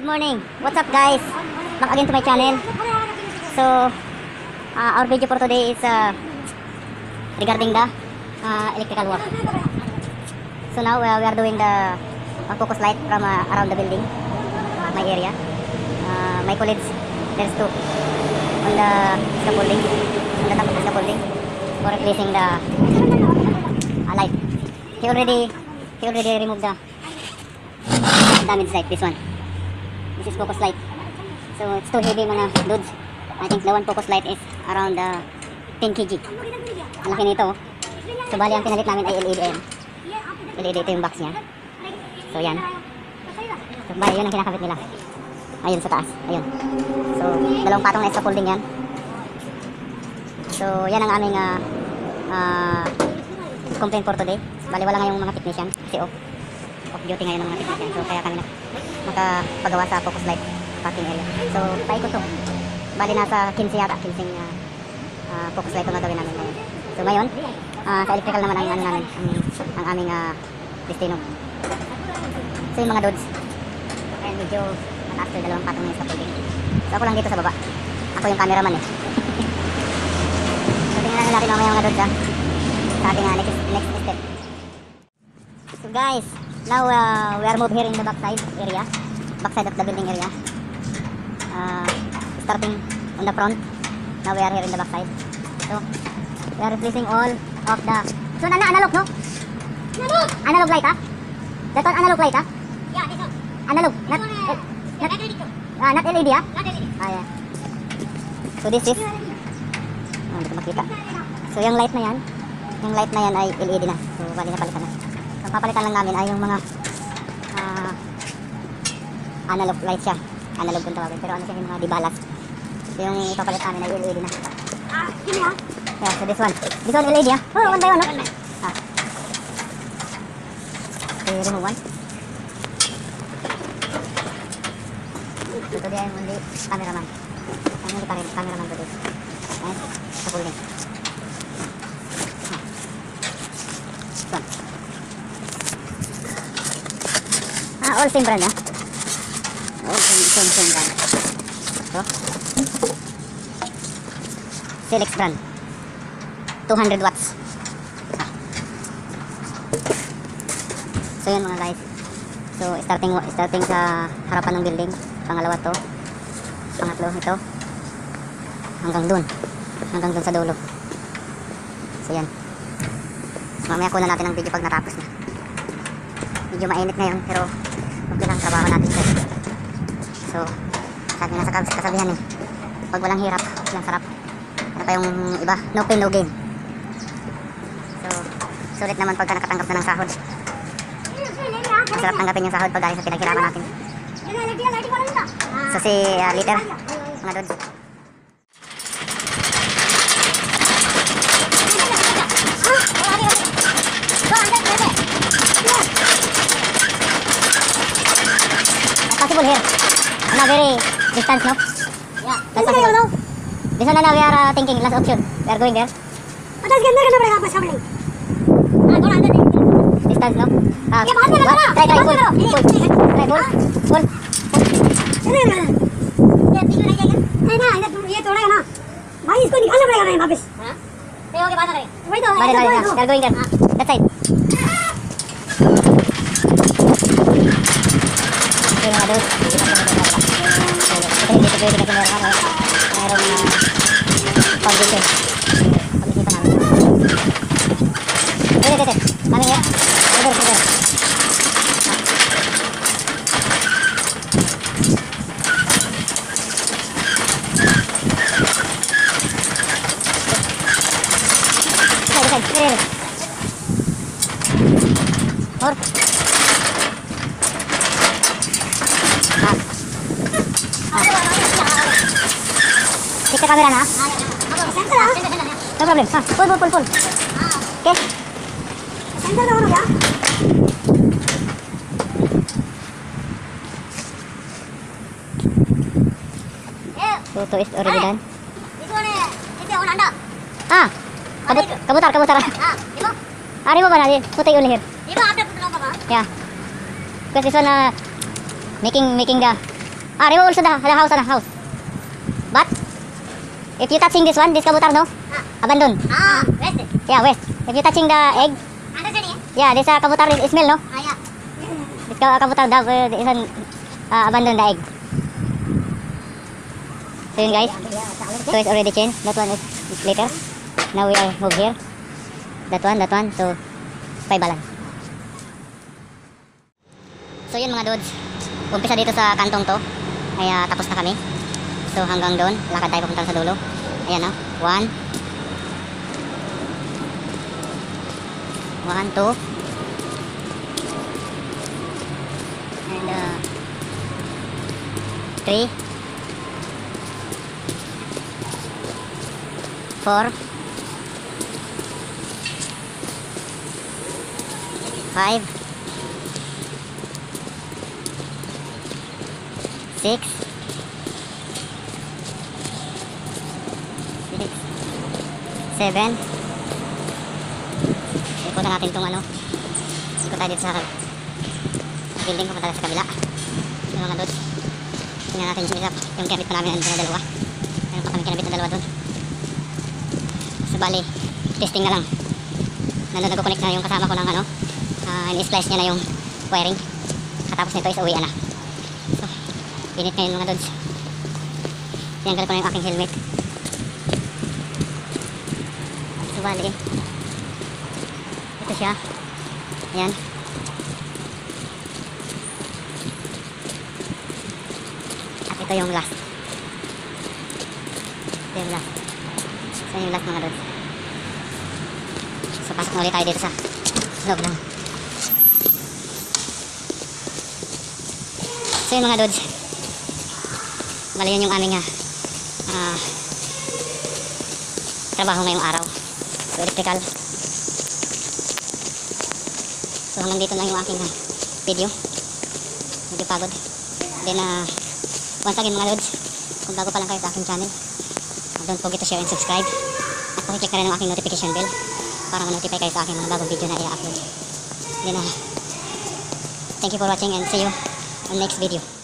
Good morning. What's up, guys? Back again to my channel. So, our video for today is regarding the electrical work. So now we are doing the focus light from around the building, my area. My colleagues, there's two on the scaffolding, on the top of the scaffolding for replacing the light. He already removed the damaged light. This one. This is focus light. So it's too heavy, mga dudes. I think the one focus light is around 10 kg. Ang laki nito. So bali ang pinalit namin ay LED. Ayan. LED ito yung box niya. So yan. So bali yun ang kinakabit nila. Ayun sa taas. Ayun. So dalawang patong na scaffolding yan. So yan ang aming complaint for today. Bali wala ngayong mga technician kasi off duty ngayon ng mga technician. So kaya kami na makapagawa sa focus light parking area. So paikot to. Bali nasa 15 yata, 15 focus light ang gagawin namin ngayon. So ngayon, sa electrical naman ang namin, ang aming destino. So yung mga dudes, ayan medyo mataas to, dalawang patong yung scaffolding. So ako lang dito sa baba. Ako yung cameraman eh. So tingnan natin mamaya mga dudes sa ating next step. So guys, now we are moved here in the backside area, backside of the building area. Starting on the front, now we are here in the backside. So we are replacing all of the. So analog, no? Analog light, ah? That one analog light, ah? Yeah, this one. Analog, not LED, ah? Not LED. Yeah. So this is. Hindi ko makita. So yung light na yan ay LED na. So bali na palitan na. Ang papalitan lang namin ay yung mga analog light siya. Analog kung tawagin. Pero ano siya yung mga dibalas. So yung ipapalit namin ay LED na. Yun na. Yeah, so this one. This one LED, ah? Oh, one by one, no? Okay, remove one. So today I'm only cameraman. I'm only cameraman today. And sa pulling. All same brand, ah? All same brand. So, Silex brand. 200 watts. So, yan mga guys. So, starting sa harapan ng building. Pangalawa to. Pangatlo ito. Hanggang dun sa dulo. So, yan. Mamaya kunan natin ang video pag natapos na. Medyo mainit ngayon, pero okay lang, trabaho natin siya. So, sabi na sa kasabihan eh, pag walang hirap, walang sarap. Ano pa yung iba? No pain, no gain. So, sulit naman pagka nakatanggap na ng sahod. Masarap tanggapin yung sahod pag galing sa pinaghirapan natin. So, si Liter, mga dudes. Possible here. Not very distance, no? Yeah. That's possible. No? This one na we are thinking, last option. We are going there. इसके अंदर करना पड़ेगा आपको शामिल। हाँ थोड़ा अंदर नहीं। Distance, no? ये बाहर में लगा ना। Try, pull. Try, pull. नहीं नहीं ये तीन नहीं जाएगा। नहीं ना ये थोड़ा है ना। भाई इसको निकालना पड़ेगा नहीं वापस। हाँ? नहीं होके बाहर करें। वही तो। Balik, we are going there. That side. Okay, mga dudes. Hindi ko pwede kasi mayroong foundation. Pag-isipan namin. Wait. Coming here. Over. Side. More. Check the camera na. No problem. Pull. Okay. Centre हो गया। So is already done. Itu on anda. Kabutar. Lima. Ari mo ba na? Put only here. Lima after put lang ba? Yeah. Because this one making the remove also the house. But if you touching this one, this kabutar, no? Abandon. West. Yeah, west. If you touching the egg, Under side eh? yeah, this kabutar is smell, no? Yeah. This kabutar daw, this one, abandon the egg. So yun guys. So it's already changed. That one is later. Now we are move here. That one. So, pay balance. So yun mga dudes. Umpisa dito sa kantong to. Ay tapos na kami. So hanggang doon. Lakad tayo papunta sa dulo. Ayan na. 1, 2. And 3, 4, 5, 6, 7. Ikutan natin itong ano. Ikot tayo dito sa building. Pupunta tayo sa kabila. Yung mga dudes. Tingnan natin yung isa. Yung kinabit pa namin nandun na dalawa. Meron pa kami kinabit na dalawa dun. So bali, testing na lang. Nandun nagkuconnect na yung kasama ko ng ano. In-splice niya na yung wiring. Katapos nito is uwian na. So, init ngayon mga dudes. Tinanggal ko na yung aking helmet. So bali, ito siya. Ayan. At ito yung last. Ito yung last. So yung last mga dudes. So pasok na ulit tayo dito sa loob lang. So yun mga dudes. Bali yun yung aming trabaho ngayong araw. So electrical. So hanggang dito lang yung aking video. Medyo pagod. Then once again mga dudes, kung bago pa lang kayo sa aking channel, don't forget to share and subscribe. At pakiclick na rin ang aking notification bell para ma-notify kayo sa aking mga bagong video na i-upload. Then thank you for watching and see you on next video.